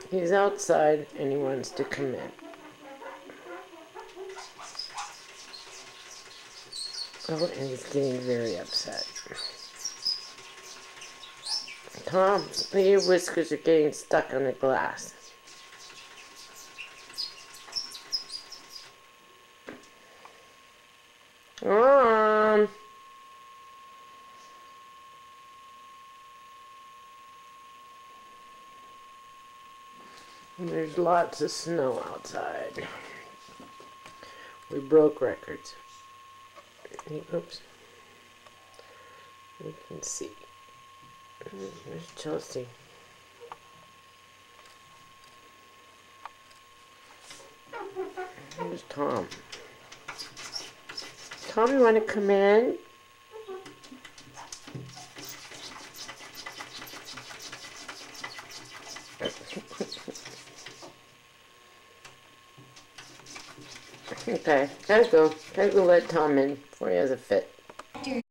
He's outside and he wants to come in. Oh, and he's getting very upset. Tom, your whiskers are getting stuck on the glass. There's lots of snow outside. We broke records. Oops. We can see. There's Chelsea. There's Tom. Tom, you want to come in? Okay, gotta go. Gotta go let Tom in before he has a fit.